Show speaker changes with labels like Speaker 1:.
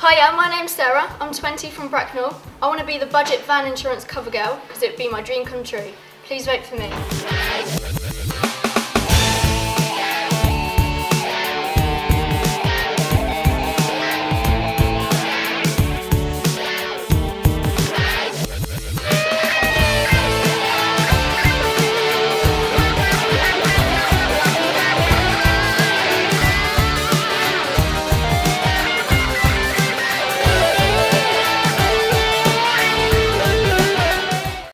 Speaker 1: Hiya, my name's Sarah. I'm 20 from Bracknell. I want to be the budget van insurance cover girl because it would be my dream come true. Please vote for me.